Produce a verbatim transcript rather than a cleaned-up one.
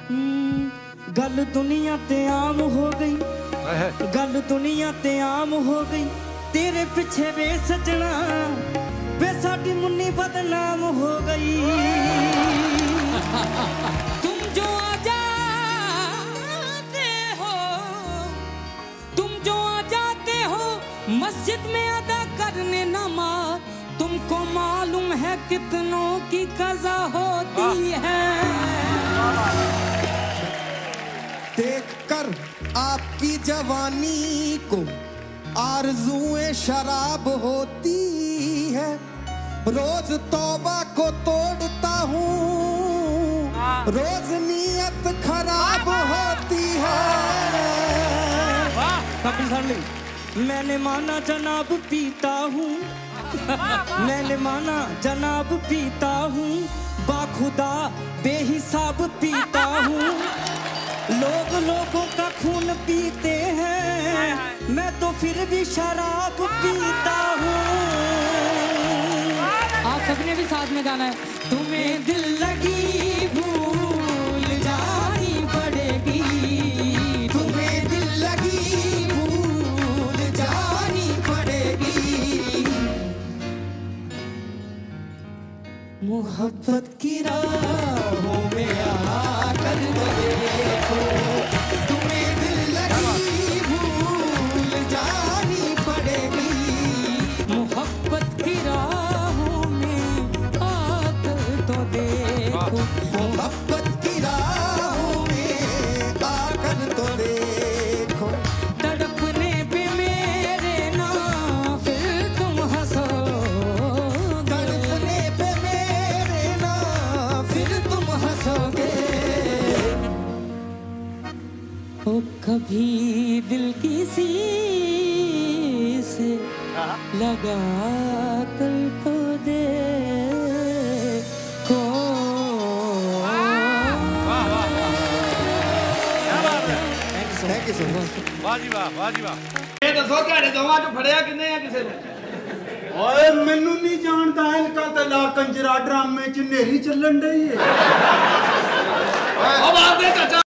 गल दुनिया ते आम हो गई, गल दुनिया ते आम हो गई, तेरे पीछे वे सजना वे साडी मुन्नी बदनाम हो गई। तुम जो आ जाते हो, तुम जो आ जाते हो मस्जिद में अदा करने नमाज, तुमको मालूम है कितनों की कज़ा होती है। देखकर आपकी जवानी को आरज़ुएं शराब होती है, रोज तौबा को तोड़ता हूँ, रोज नीयत खराब होती है। मैंने माना जनाब पीता हूँ, मैंने माना जनाब पीता हूँ, बाखुदा बेहिसाब पीता हूँ। लोग लोगों का खून पीते हैं, मैं तो फिर भी शराब पीता हूँ। आप सबने भी साथ में गाना है। तुम्हें दिल लगी भूल जानी पड़ेगी, तुम्हें दिल लगी भूल जानी पड़ेगी। मोहब्बत की राहों में आकर देखो, तुम्हें दिल लगी भूल जानी पड़ेगी। मोहब्बत की राहों में आकर तो देखो, मोहब्बत की राहों में आकर तो देखो। तड़पने पे मेरे ना फिर तुम हंसो, तड़पने पे मेरे ना फिर तुम हंसोगे। ओ कभी दिल किसी से लगा कर तो देखो। Thank you so much. वाह जी वाह, वाह जी वाह। ਇਹ ਦੱਸੋ ਤੁਹਾਡੇ ਦੋਵਾਂ ਚੋਂ ਫੜਿਆ ਕਿੰਨੇ ਆ ਕਿਸੇ ਨੂੰ? ਓਏ ਮੈਨੂੰ ਨਹੀਂ ਜਾਣਦਾ ਇਨਕਾ ਤੇ ਲਾ ਕੰਜਰਾ ਡਰਾਮੇ ਚ ਨੇਰੀ ਚੱਲਣ ਡਈ ਏ। ਉਹ ਬਾਪ ਦੇ ਚਾਚਾ